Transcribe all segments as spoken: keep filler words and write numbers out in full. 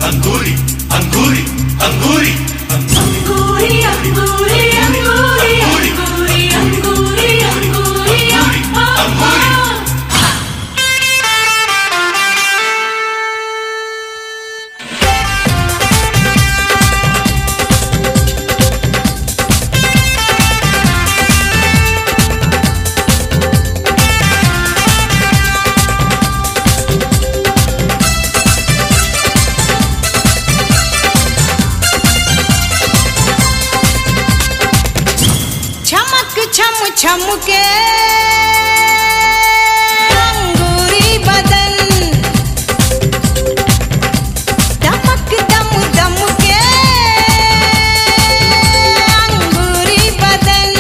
अंगूरी अंगूरी अंगूरी अंगूरी अंगूरी अंगूरी अंगूरी अंगूरी अंगूरी अंगूरी। छम छम के अंगूरी बदन, दमक दम दम के अंगूरी बदन।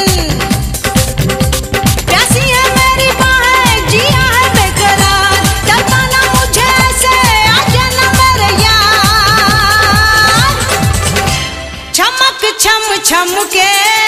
प्यासी है मेरी बाहें, जिया है बेकरार, तड़पाना मुझे ऐसे आजा न मेरे यार। चमक छम छम के